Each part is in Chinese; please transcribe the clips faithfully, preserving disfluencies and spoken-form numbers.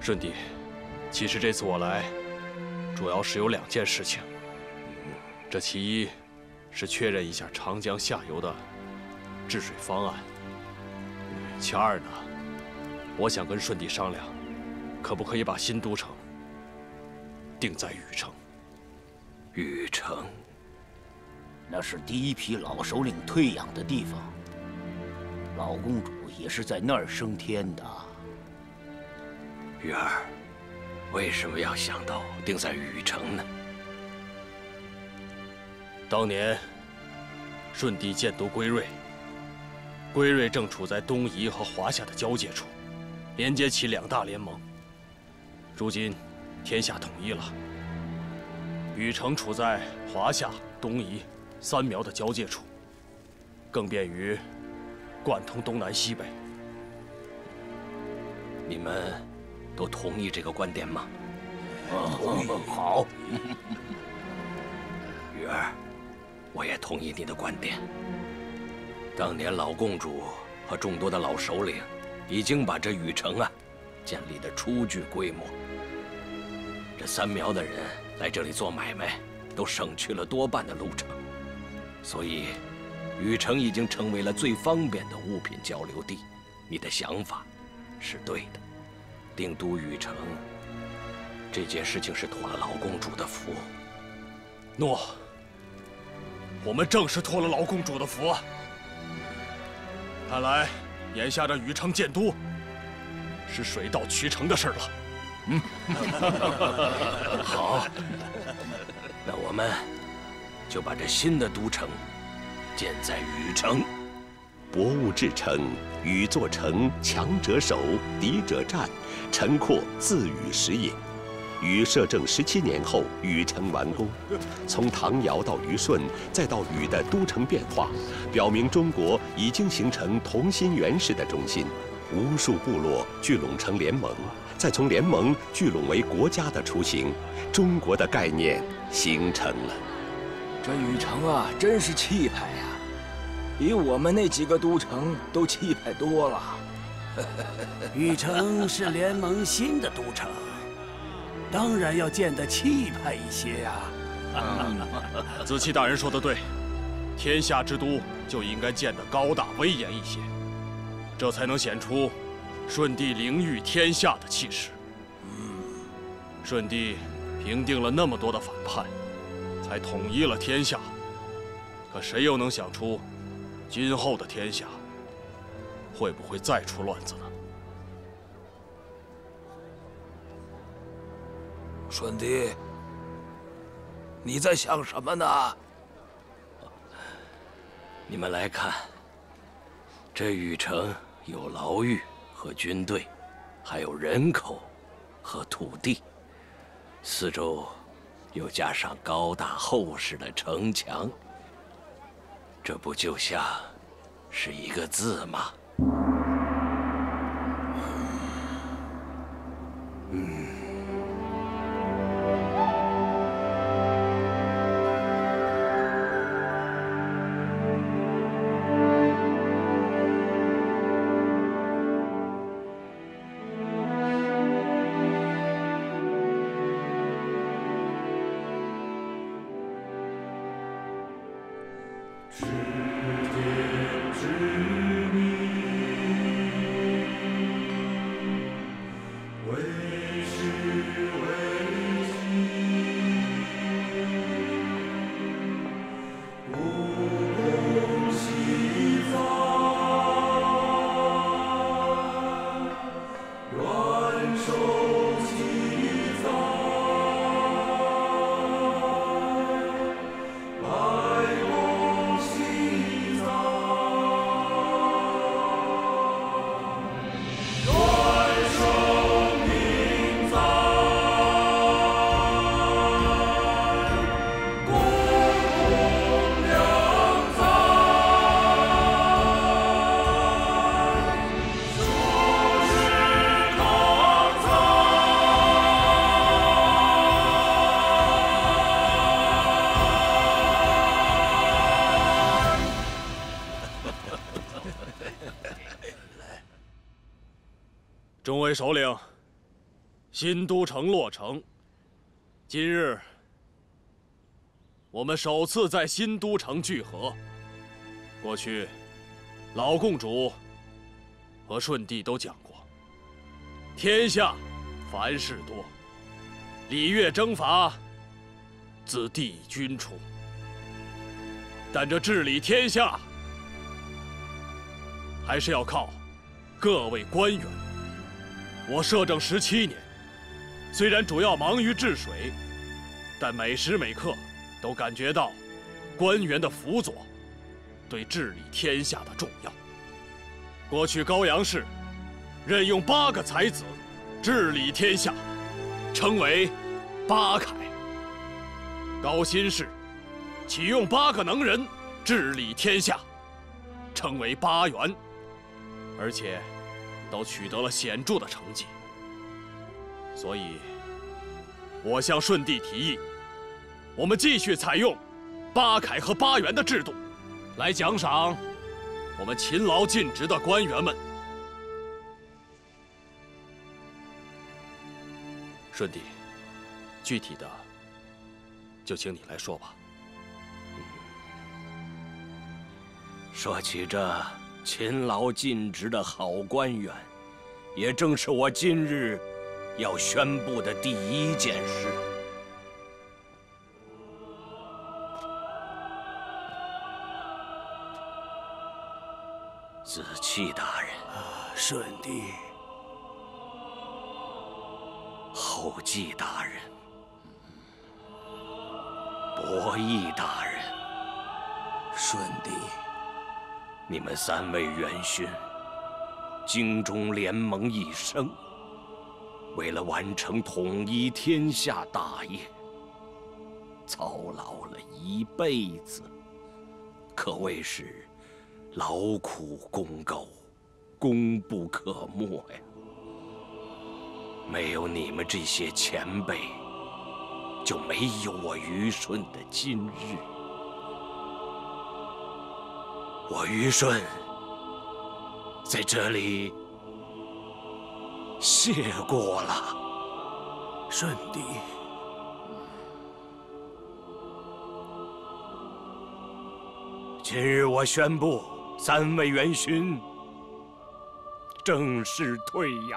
顺帝，其实这次我来，主要是有两件事情。这其一，是确认一下长江下游的治水方案；其二呢，我想跟顺帝商量，可不可以把新都城定在禹城？ 禹城， 那是第一批老首领退养的地方，老公主也是在那儿升天的。 玉儿，为什么要想到定在禹城呢？ 当年顺帝建都归瑞，归瑞正处在东夷和华夏的交界处，连接起两大联盟。如今天下统一了，禹城处在华夏、东夷三苗的交界处，更便于贯通东南西北。 你们都同意这个观点吗？ 同意。好。 玉儿，我也同意你的观点。当年老共主和众多的老首领，已经把这禹城啊，建立得初具规模。这三苗的人来这里做买卖，都省去了多半的路程，所以禹城已经成为了最方便的物品交流地。你的想法是对的，定都禹城这件事情是托了老公主的福。 诺，我们正是托了老公主的福啊！看来眼下这禹城建都是水到渠成的事了。 嗯，好，那我们就把这新的都城建在禹城。 博物志成，禹作城，强者守，敌者战，城廓自禹始也。禹摄政十七年后，禹城完工。从唐尧到虞舜，再到禹的都城变化，表明中国已经形成同心圆式的中心，无数部落聚拢成联盟，再从联盟聚拢为国家的雏形，中国的概念形成了。 这禹城啊，真是气派呀，比我们那几个都城都气派多了。 禹城是联盟新的都城，当然要建得气派一些呀。 子期大人说得对，天下之都就应该建得高大威严一些，这才能显出舜帝凌御天下的气势。舜帝平定了那么多的反叛，才统一了天下，可谁又能想出，今后的天下会不会再出乱子呢？ 舜帝，你在想什么呢？ 你们来看，这禹城有牢狱和军队，还有人口和土地，四周又加上高大厚实的城墙，这不就像是一个字吗？嗯。 众位首领， 新都城落成，今日我们首次在新都城聚合。过去，老共主和舜帝都讲过，天下凡事多，礼乐征伐自帝君出。但这治理天下，还是要靠各位官员。我摄政十七年，虽然主要忙于治水，但每时每刻都感觉到官员的辅佐对治理天下的重要。过去高阳市任用八个才子治理天下，称为八楷；高辛氏启用八个能人治理天下，称为八元，而且都取得了显著的成绩。所以，我向舜帝提议，我们继续采用八楷和八元的制度，来奖赏我们勤劳尽职的官员们。舜帝，具体的就请你来说吧。 说起这勤劳尽职的好官员，也正是我今日要宣布的第一件事。子期大人， 舜帝， 后继大人，伯益大人， 舜帝， 你们三位元勋京中联盟一生，为了完成统一天下大业，操劳了一辈子，可谓是劳苦功高，功不可没呀。没有你们这些前辈，就没有我虞舜的今日。我虞舜在这里谢过了。 舜帝， 今日我宣布，三位元勋正式退养，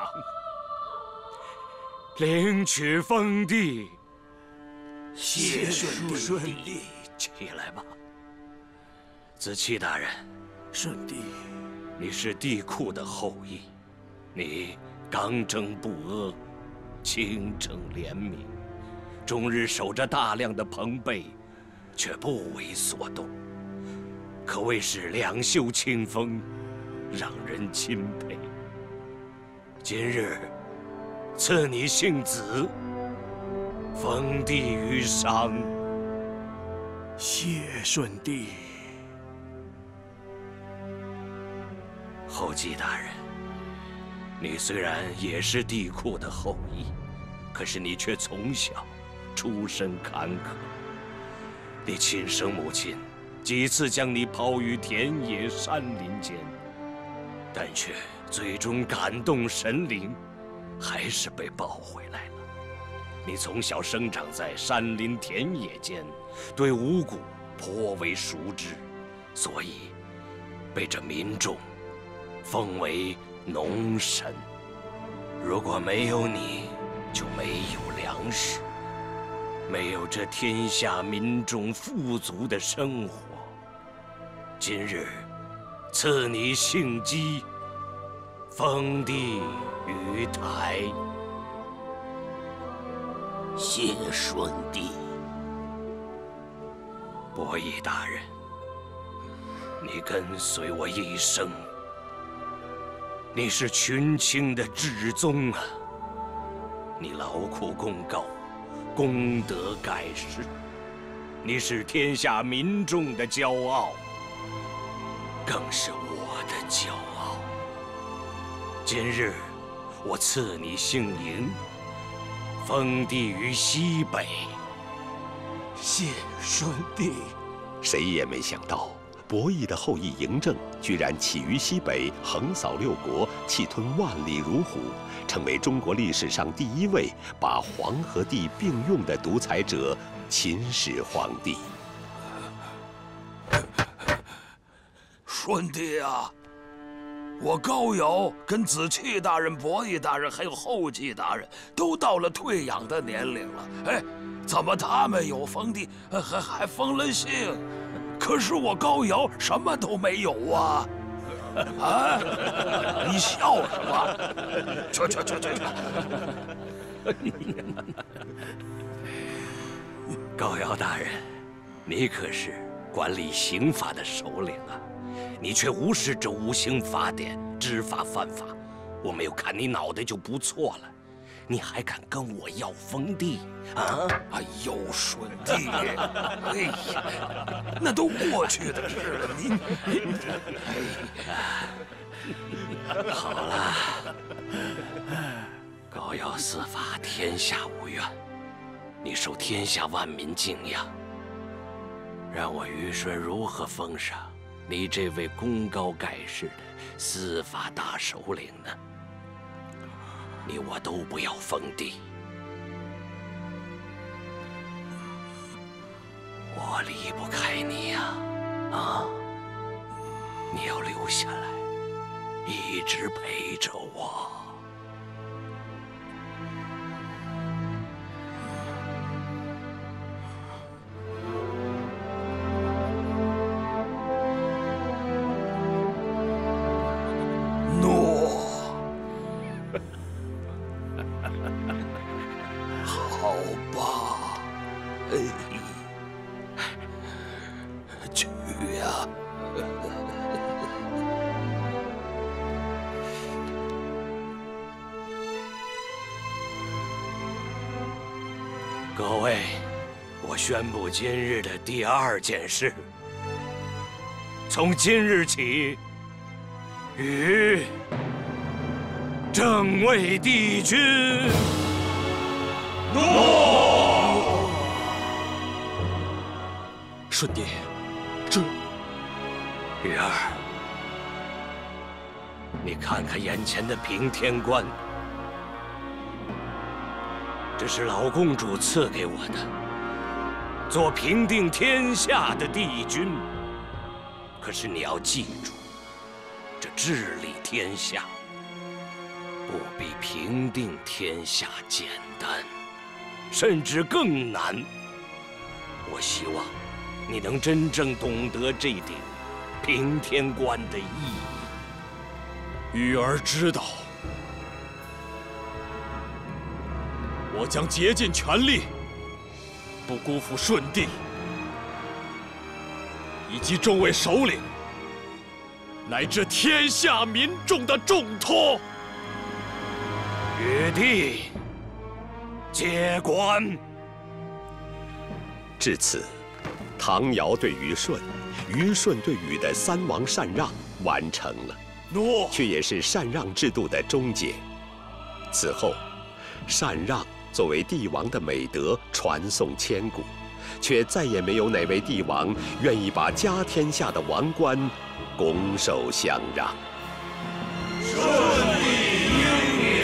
领取封地。 谢舜帝。 起来吧，子期大人。 舜帝， 你是帝喾的后裔，你刚正不阿，清正廉明，终日守着大量的朋辈，却不为所动，可谓是两袖清风，让人钦佩。今日赐你姓子，封地于商。 谢舜帝。 后继大人，你虽然也是帝喾的后裔，可是你却从小出身坎坷。你亲生母亲几次将你抛于田野山林间，但却最终感动神灵，还是被抱回来了。你从小生长在山林田野间，对五谷颇为熟知，所以被这民众奉为农神。如果没有你，就没有粮食，没有这天下民众富足的生活。今日赐你姓姬，封地于台。 谢舜帝。 伯益大人，你跟随我一生，你是群卿的至宗啊！你劳苦功高，功德盖世，你是天下民众的骄傲，更是我的骄傲。今日我赐你姓嬴，封地于西北。 谢舜帝。 谁也没想到， 伯益的后裔嬴政居然起于西北，横扫六国，气吞万里如虎，成为中国历史上第一位把黄和地并用的独裁者——秦始皇帝。 舜帝啊，我高尧跟子期大人、伯益大人还有后继大人都到了退养的年龄了，哎，怎么他们有封地，还还封了姓？ 可是我高尧什么都没有啊！啊，你笑什么？去去去去去！ 高尧大人，你可是管理刑法的首领啊，你却无视这五行法典，知法犯法。我没有砍你脑袋就不错了，你还敢跟我要封地啊？ 哎呦，舜帝！哎呀，那都过去的事了，你…… 哎，好了，高尧司法，天下无怨，你受天下万民敬仰。让我虞舜如何封赏你这位功高盖世的司法大首领呢？ 你我都不要封地，我离不开你呀！啊，你要留下来，一直陪着我。 诺。 好吧，哎，去呀！ 各位，我宣布今日的第二件事：从今日起，禹正为帝君。 诺！舜帝，这…… 禹儿，你看看眼前的平天关，这是老公主赐给我的，做平定天下的帝君。可是你要记住，这治理天下，不比平定天下简单。 甚至更难。我希望你能真正懂得这顶平天关的意义。 禹儿知道，我将竭尽全力，不辜负舜帝以及众位首领乃至天下民众的重托。 禹帝。 接官。 至此，唐尧对虞舜，虞舜对禹的三王禅让完成了， 诺， 却也是禅让制度的终结。此后，禅让作为帝王的美德传颂千古，却再也没有哪位帝王愿意把家天下的王冠拱手相让。 舜帝英明。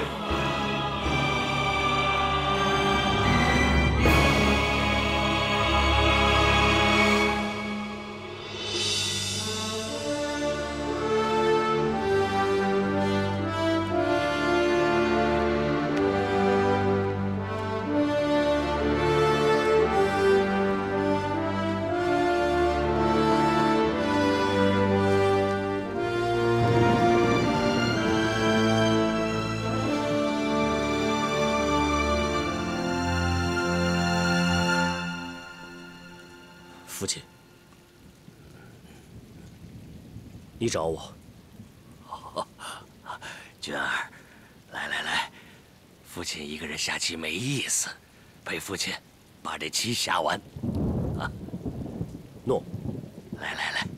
父亲，你找我。哦，君儿，来来来，父亲一个人下棋没意思，陪父亲把这棋下完。啊，诺。来来来。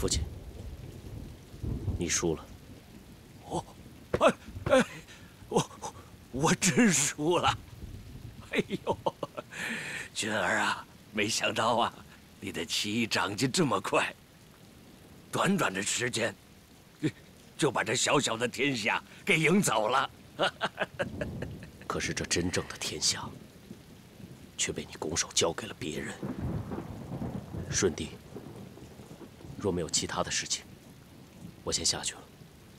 父亲，你输了。 我，哎哎，我我真输了。哎呦，君儿啊，没想到啊，你的棋艺长进这么快，短短的时间，就把这小小的天下给赢走了。 可是这真正的天下，却被你拱手交给了别人。舜帝，若没有其他的事情，我先下去了。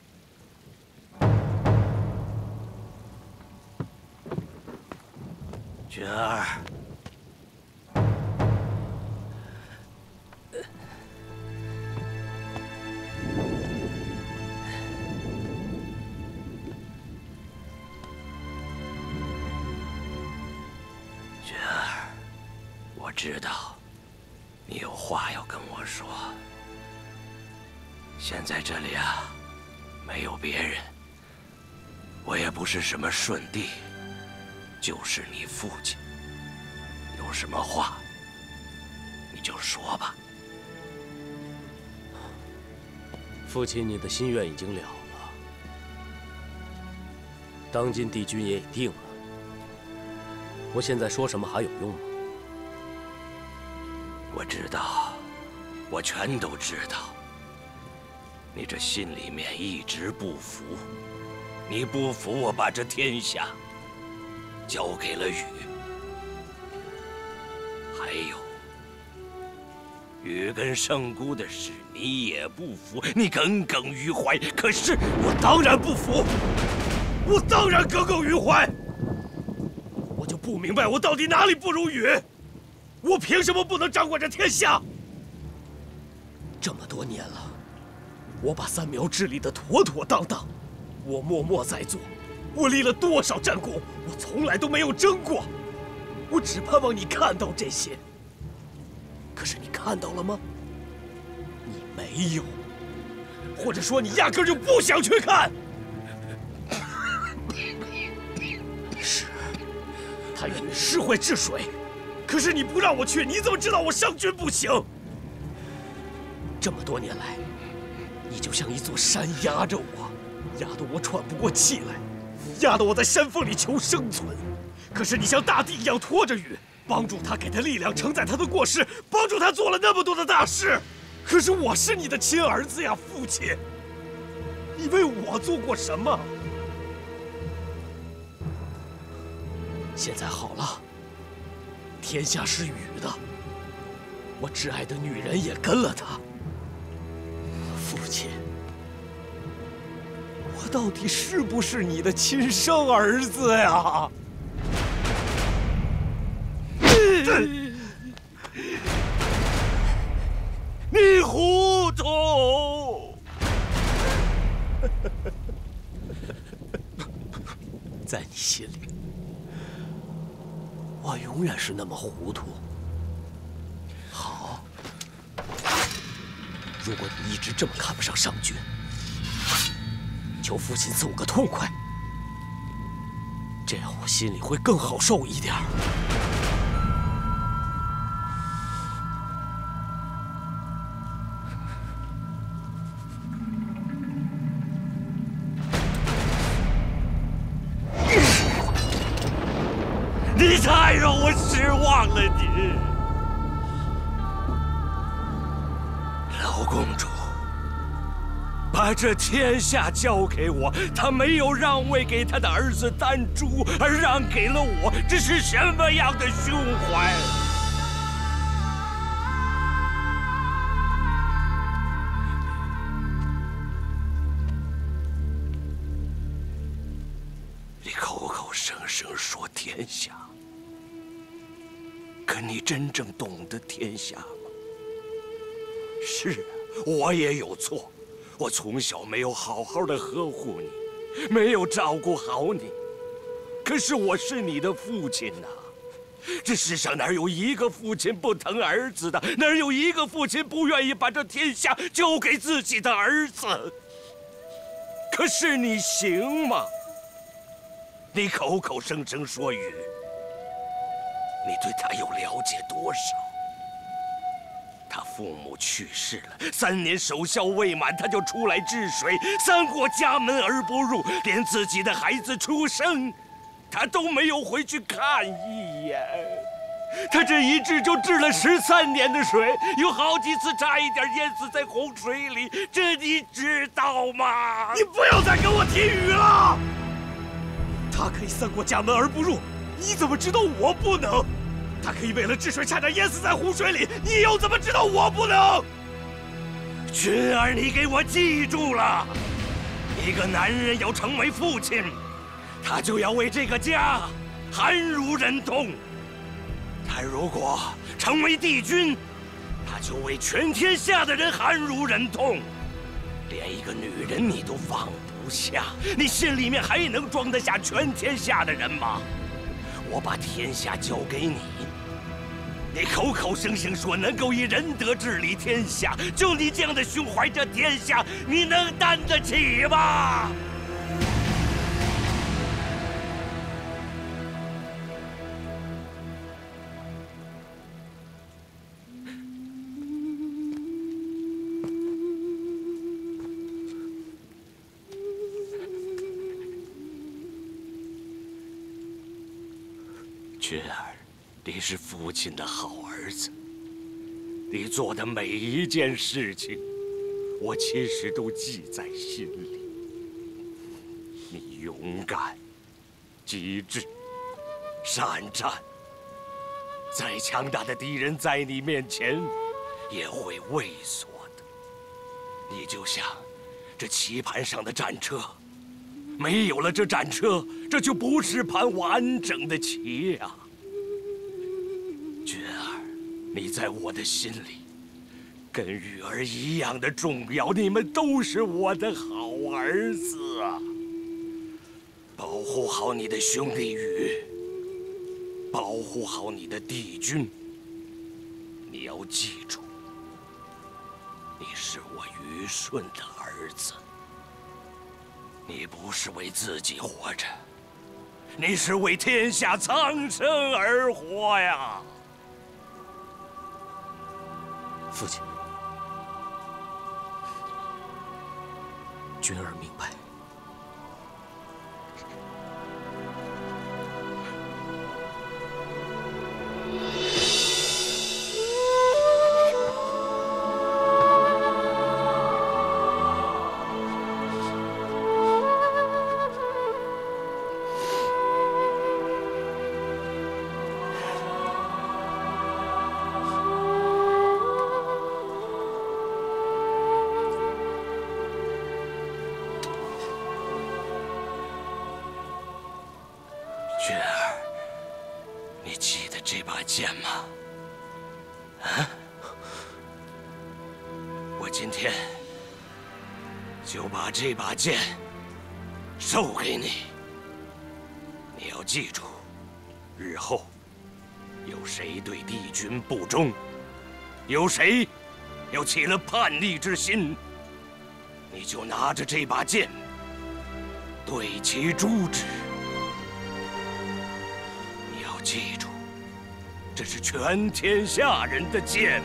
君儿，君儿，我知道你有话要跟我说。现在这里啊，没有别人，我也不是什么舜帝。就是你父亲，有什么话你就说吧。 父亲，你的心愿已经了了，当今帝君也已定了，我现在说什么还有用吗？ 我知道，我全都知道。你这心里面一直不服，你不服我把这天下交给了禹，还有禹跟圣姑的事，你也不服，你耿耿于怀。可是我当然不服，我当然耿耿于怀。我就不明白，我到底哪里不如禹？我凭什么不能掌管这天下？ 这么多年了，我把三苗治理得妥妥当当，我默默在做。我立了多少战功，我从来都没有争过。我只盼望你看到这些。可是你看到了吗？你没有，或者说你压根就不想去看。是，太禹是会治水，可是你不让我去，你怎么知道我上军不行？这么多年来，你就像一座山压着我，压得我喘不过气来。压得我在山缝里求生存，可是你像大地一样拖着禹，帮助他，给他力量，承载他的过失，帮助他做了那么多的大事。可是我是你的亲儿子呀，父亲，你为我做过什么？现在好了，天下是禹的，我挚爱的女人也跟了他。父亲，我到底是不是你的亲生儿子呀？ 你糊涂！ 在你心里，我永远是那么糊涂。好，如果你一直这么看不上上君，求父亲赐我个痛快，这样我心里会更好受一点。 你太让我失望了，你老公主。把这天下交给我，他没有让位给他的儿子丹朱，而让给了我，这是什么样的胸怀？你口口声声说天下，可你真正懂得天下吗？是啊，我也有错。我从小没有好好的呵护你，没有照顾好你。可是我是你的父亲呐，这世上哪有一个父亲不疼儿子的？哪有一个父亲不愿意把这天下交给自己的儿子？可是你行吗？你口口声声说禹，你对他又了解多少？他父母去世了，三年守孝未满，他就出来治水，三过家门而不入，连自己的孩子出生，他都没有回去看一眼。他这一治就治了十三年的水，有好几次差一点淹死在洪水里，这你知道吗？ 你不要再跟我提雨了。他可以三过家门而不入，你怎么知道我不能？他可以为了治水差点淹死在湖水里，你又怎么知道我不能？ 群儿，你给我记住了，一个男人要成为父亲，他就要为这个家含如忍痛。他如果成为帝君，他就为全天下的人含如忍痛。连一个女人你都放不下，你心里面还能装得下全天下的人吗？我把天下交给你，你口口声声说能够以仁德治理天下，就你这样的胸怀，这天下你能担得起吗？群儿，你是父亲的好儿子，你做的每一件事情，我其实都记在心里。你勇敢、机智、善战，再强大的敌人在你面前也会畏缩的。你就像这棋盘上的战车。没有了这战车，这就不是盘完整的棋呀。君儿，你在我的心里，跟玉儿一样的重要。你们都是我的好儿子啊！保护好你的兄弟玉，保护好你的帝君。你要记住，你是我虞舜的儿子。你不是为自己活着，你是为天下苍生而活呀！ 父亲，君儿明白。 君儿，你记得这把剑吗？啊！我今天就把这把剑授给你。你要记住，日后有谁对帝君不忠，有谁又起了叛逆之心，你就拿着这把剑对其诛之。记住，这是全天下人的剑。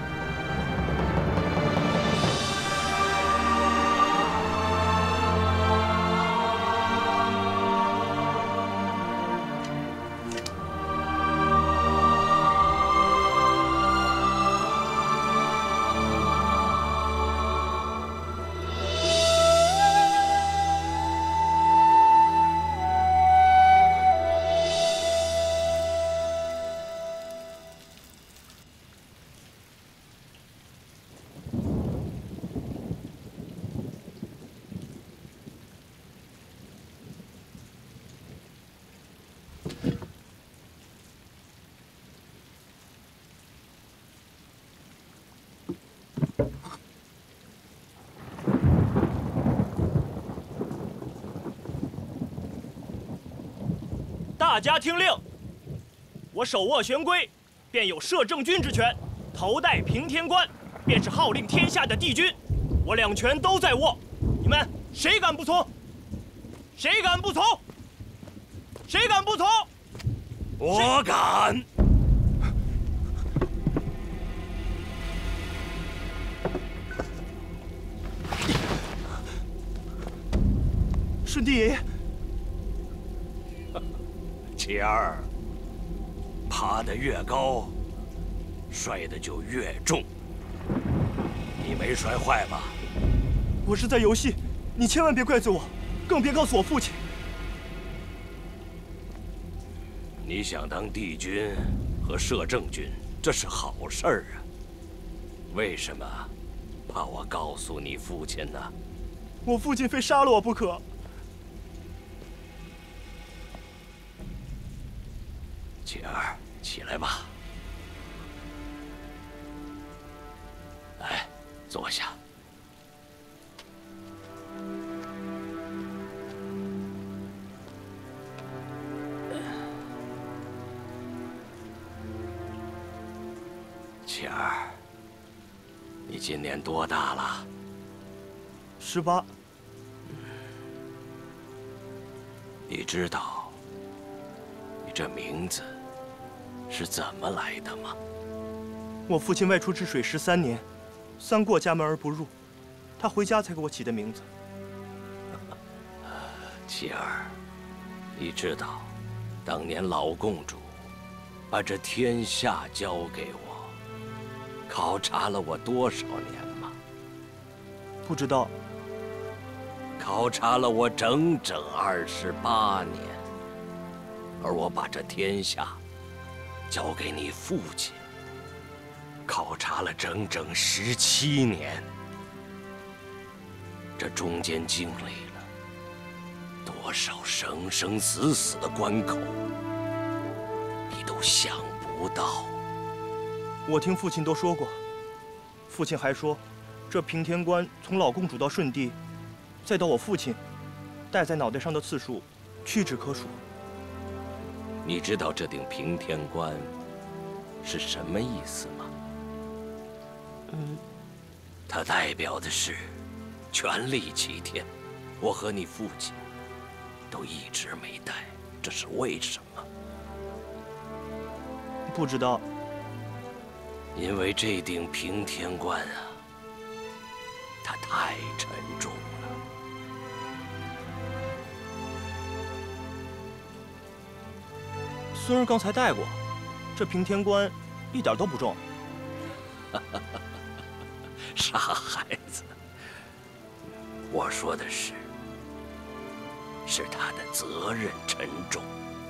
大家听令！我手握玄龟，便有摄政君之权；头戴平天冠，便是号令天下的帝君。我两权都在握，你们谁敢不从？谁敢不从？谁敢不从？ 我敢！ 顺帝爷爷。 琪儿，爬得越高，摔得就越重。你没摔坏吧？ 我是在游戏，你千万别怪罪我，更别告诉我父亲。 你想当帝君和摄政君，这是好事儿啊。为什么怕我告诉你父亲呢？ 我父亲非杀了我不可。 琪儿，起来吧。来，坐下。琪儿，你今年多大了？ 十八。 你知道你这名字是怎么来的吗？ 我父亲外出治水十三年，三过家门而不入，他回家才给我起的名字。 琪儿，你知道当年老公主把这天下交给我，考察了我多少年吗？ 不知道。 考察了我整整二十八年，而我把这天下交给你父亲，考察了整整十七年。这中间经历了多少生生死死的关口，你都想不到。 我听父亲都说过，父亲还说，这平天关从老公主到顺帝，再到我父亲，戴在脑袋上的次数屈指可数。 你知道这顶平天冠是什么意思吗？ 嗯， 它代表的是权力齐天。我和你父亲都一直没戴，这是为什么？ 不知道。 因为这顶平天冠啊，它太沉重了。 孙儿刚才戴过，这平天冠一点都不重。 傻孩子，我说的是，是他的责任沉重。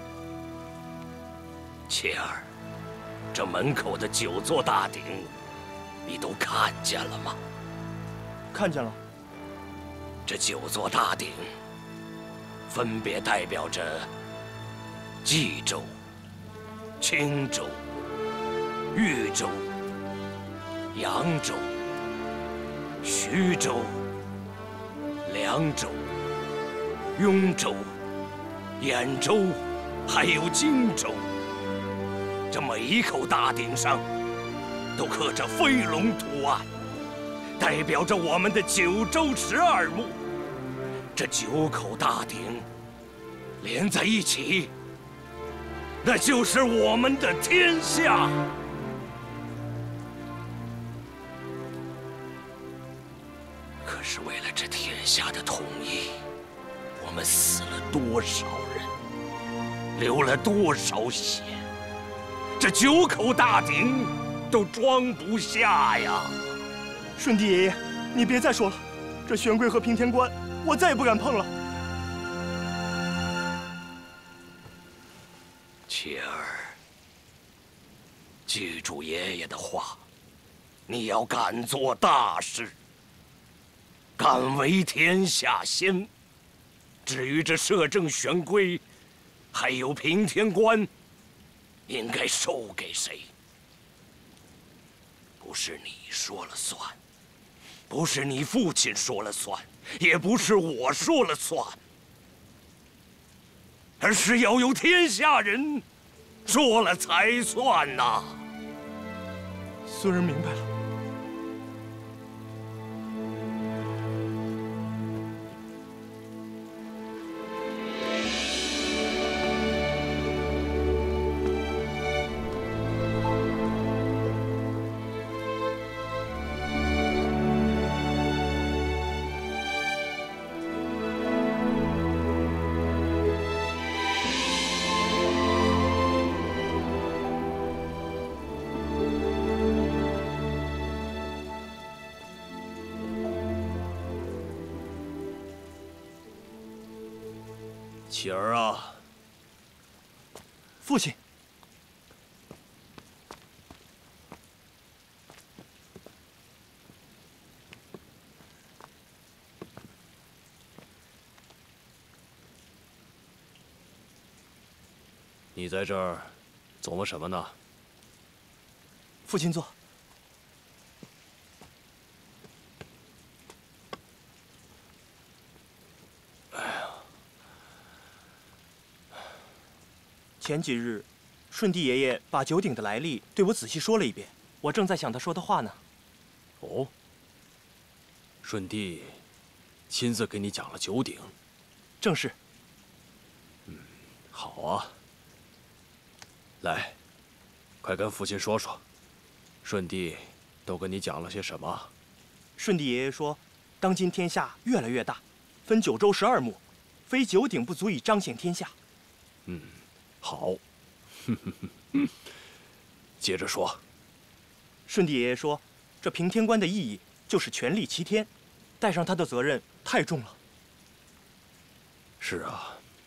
切儿，这门口的九座大鼎，你都看见了吗？ 看见了。 这九座大鼎，分别代表着冀州、青州、豫州、扬州、徐州、凉州、雍州、兖州，还有荆州。这每一口大鼎上都刻着飞龙图案，代表着我们的九州十二目。这九口大鼎连在一起，那就是我们的天下。可是为了这天下的统一，我们死了多少人，流了多少血，这九口大鼎都装不下呀！ 顺帝爷爷，你别再说了，这玄龟和平天关，我再也不敢碰了。 琪儿，记住爷爷的话，你要敢做大事，敢为天下先。至于这摄政玄龟，还有平天关，应该授给谁？不是你说了算，不是你父亲说了算，也不是我说了算，而是要有天下人说了才算呐！ 孙儿明白了。 启儿啊， 父亲。 你在这儿琢磨什么呢？ 父亲坐。 哎呀， 前几日，顺帝爷爷把九鼎的来历对我仔细说了一遍，我正在想他说的话呢。 哦，顺帝亲自给你讲了九鼎？ 正是。 嗯，好啊。来，快跟父亲说说，顺帝都跟你讲了些什么？ 顺帝爷爷说，当今天下越来越大，分九州十二目，非九鼎不足以彰显天下。 嗯，好。接着说。 顺帝爷爷说，这平天官的意义就是权力齐天，带上他的责任太重了。 是啊。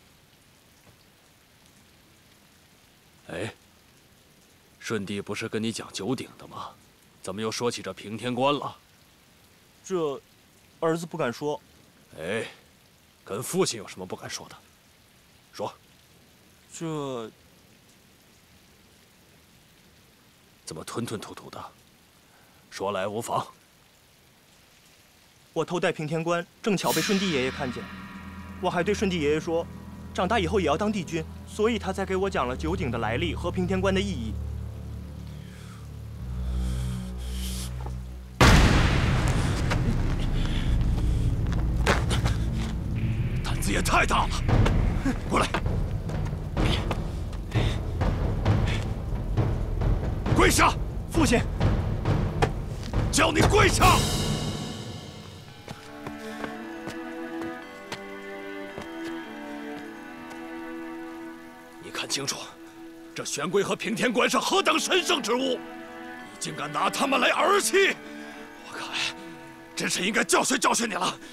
哎，顺帝不是跟你讲九鼎的吗？怎么又说起这平天官了？ 这，儿子不敢说。 哎，跟父亲有什么不敢说的？说。 这， 怎么吞吞吐吐的？说来无妨。 我头戴平天冠，正巧被顺帝爷爷看见。我还对顺帝爷爷说，长大以后也要当帝君，所以他才给我讲了九鼎的来历和平天冠的意义。 胆子也太大了！过来，跪下！ 父亲， 叫你跪下！你看清楚，这玄龟和平天官是何等神圣之物，你竟敢拿他们来儿戏！我看，真是应该教训教训你了。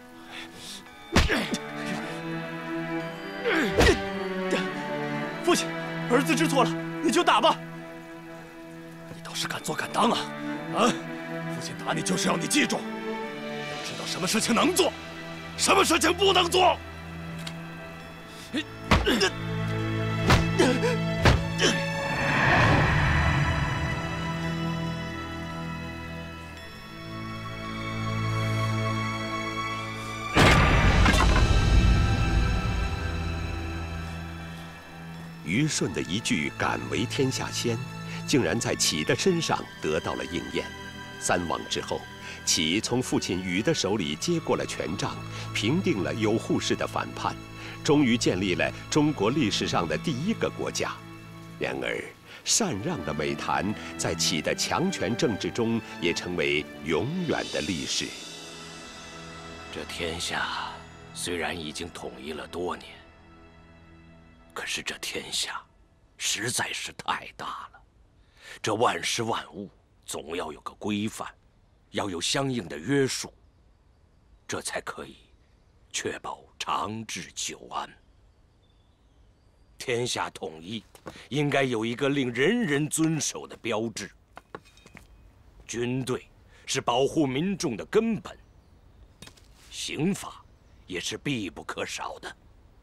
父亲，儿子知错了，你就打吧。 你倒是敢做敢当啊！啊！父亲打你就是要你记住，要知道什么事情能做，什么事情不能做。 虞舜的一句“敢为天下先”，竟然在启的身上得到了应验。三王之后，启从父亲禹的手里接过了权杖，平定了有扈氏的反叛，终于建立了中国历史上的第一个国家。然而，禅让的美谈在启的强权政治中也成为永远的历史。 这天下虽然已经统一了多年，可是这天下实在是太大了，这万事万物总要有个规范，要有相应的约束，这才可以确保长治久安。天下统一应该有一个令人人遵守的标志。军队是保护民众的根本，刑法也是必不可少的。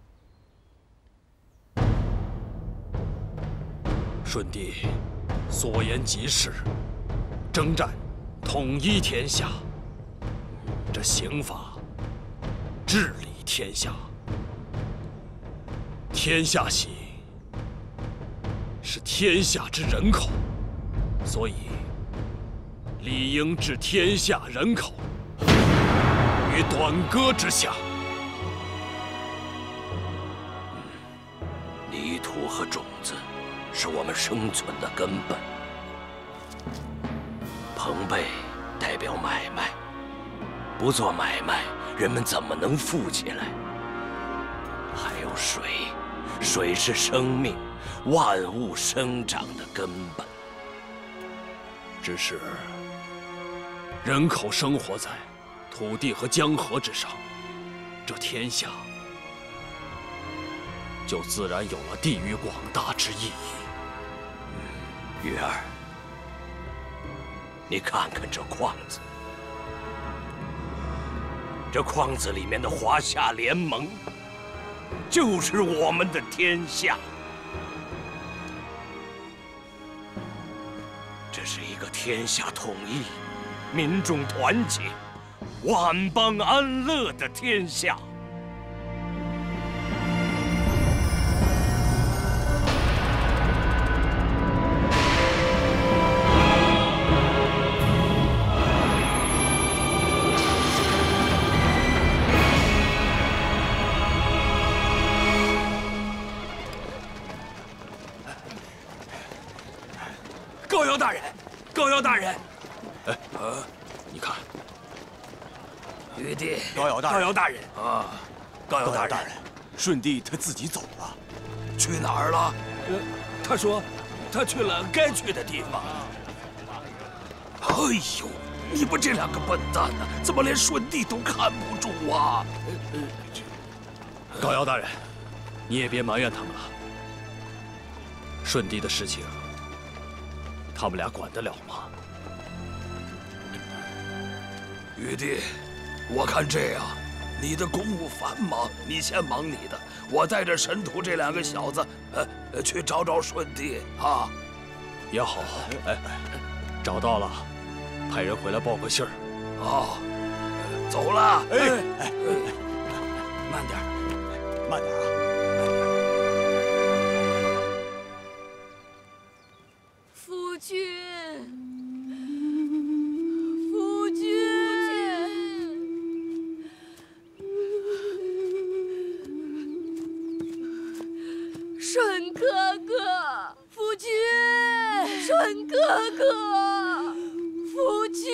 舜帝所言极是，征战统一天下，这刑法治理天下，天下喜是天下之人口，所以理应置天下人口于短歌之下。 泥土和种子是我们生存的根本。朋辈代表买卖，不做买卖，人们怎么能富起来？还有水，水是生命、万物生长的根本。 只是人口生活在土地和江河之上，这天下就自然有了地域广大之意义。 玉儿，你看看这框子，这框子里面的华夏联盟，就是我们的天下。这是一个天下统一、民众团结、万邦安乐的天下。 高瑶大人，高瑶大人， 哎，呃，你看， 玉帝， 高瑶大人，高瑶大人啊， 高瑶大人，舜帝他自己走了， 去哪儿了？ 呃，他说，他去了该去的地方。 哎呦，你们这两个笨蛋呢，怎么连舜帝都看不住啊？ 高瑶大人，你也别埋怨他们了。舜帝的事情，他们俩管得了吗？ 玉帝，我看这样，你的公务繁忙，你先忙你的，我带着神荼这两个小子，呃，去找找舜帝啊。 也好，哎，找到了，派人回来报个信儿。 哦，走了。 哎哎，慢点，慢点啊。 夫君，夫君，舜哥哥，夫君，舜哥哥，夫君，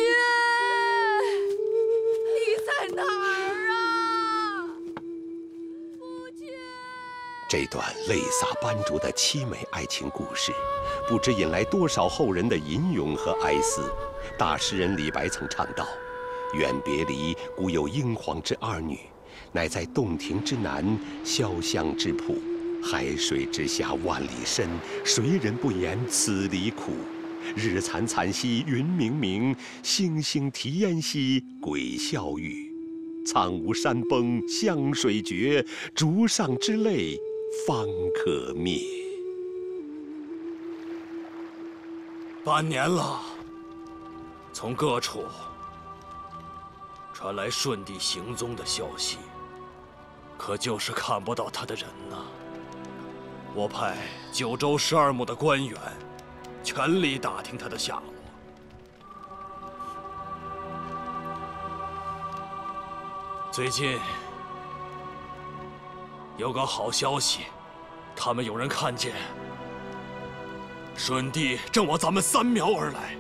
你在哪儿啊？夫君。 这段泪洒斑竹的凄美爱情故事，不知引来多少后人的吟咏和哀思。大诗人李白曾唱道：“远别离，孤有英皇之二女，乃在洞庭之南，潇湘之浦。海水之下万里深，谁人不言此离苦？日惨惨兮云冥冥，星星啼烟兮鬼笑语。苍梧山崩湘水绝，竹上之泪方可灭。” 半年了，从各处传来舜帝行踪的消息，可就是看不到他的人呐。我派九州十二牧的官员全力打听他的下落。最近有个好消息，他们有人看见舜帝正往咱们三苗而来。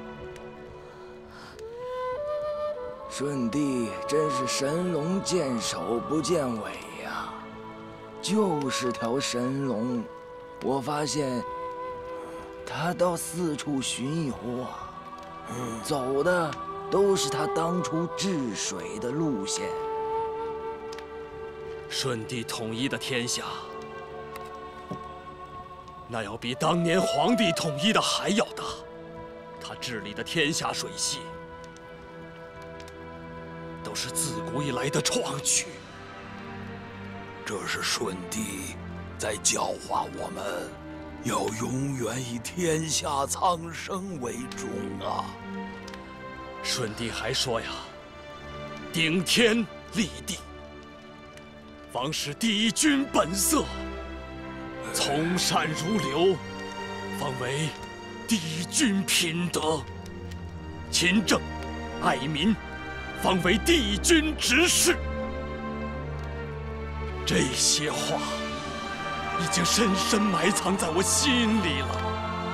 舜帝真是神龙见首不见尾呀，就是条神龙。我发现他到四处巡游啊，走的都是他当初治水的路线。 舜帝统一的天下，那要比当年皇帝统一的还要大。他治理的天下水系，都是自古以来的创举。 这是舜帝在教化我们，要永远以天下苍生为重啊！ 舜帝还说呀：“顶天立地，方是帝君本色；从善如流，方为帝君品德；勤政爱民，方为帝君执事。”这些话已经深深埋藏在我心里了。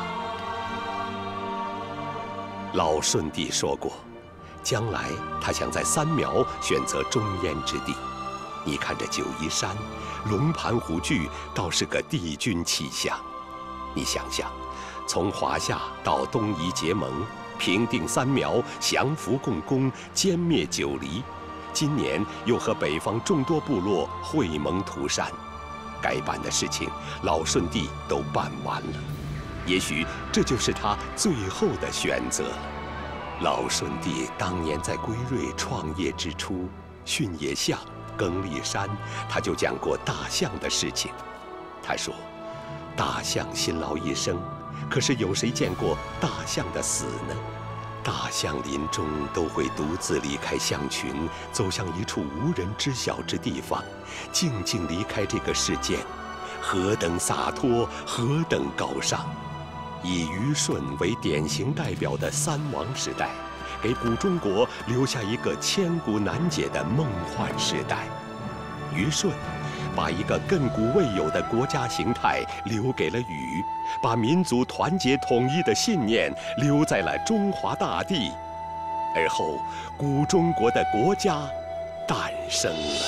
老舜帝说过，将来他想在三苗选择中焉之地。你看这九嶷山，龙盘虎踞，倒是个帝君气象。你想想，从华夏到东夷结盟，平定三苗，降服共工，歼灭九黎，今年又和北方众多部落会盟涂山。 该办的事情老顺帝都办完了，也许这就是他最后的选择了。老顺帝当年在归瑞创业之初，训野象、耕历山，他就讲过大象的事情。他说，大象辛劳一生，可是有谁见过大象的死呢？大象临终都会独自离开象群，走向一处无人知晓之地方，静静离开这个世间，何等洒脱，何等高尚！以虞舜为典型代表的三王时代，给古中国留下一个千古难解的梦幻时代。虞舜把一个亘古未有的国家形态留给了禹，把民族团结统一的信念留在了中华大地，而后古中国的国家诞生了。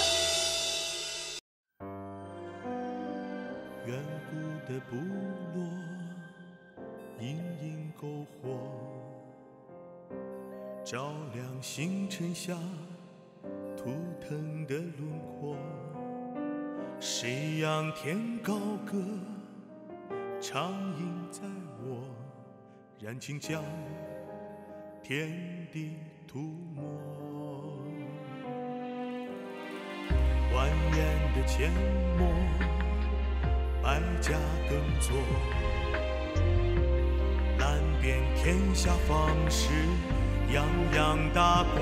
远古的部落，隐隐篝火，照亮星辰下图腾的轮廓。谁仰天高歌，长吟在我，燃尽将天地涂抹。蜿蜒的阡陌，百家耕作，蓝遍天下方士，泱泱大国。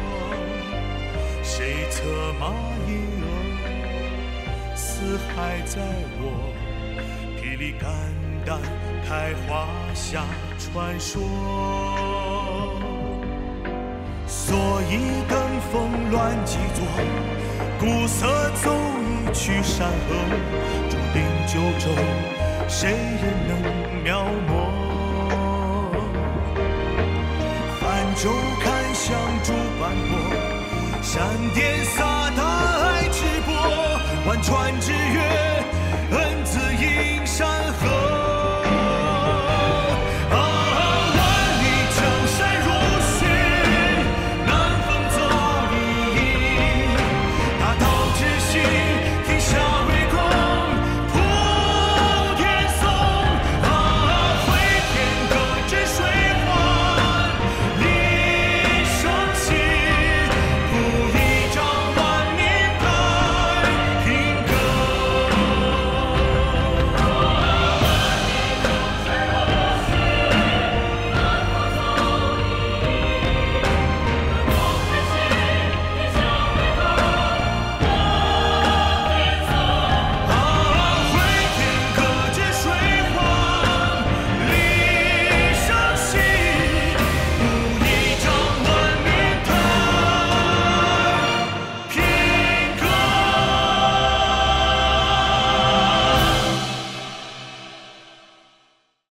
谁策马引鹅，四海在我，霹雳肝胆开华夏传说。所以登峰乱几座，鼓瑟奏一曲山河，注定九州，谁人能描摹？泛舟看香烛斑驳，闪电洒大海直播，万川之约，恩赐映山河。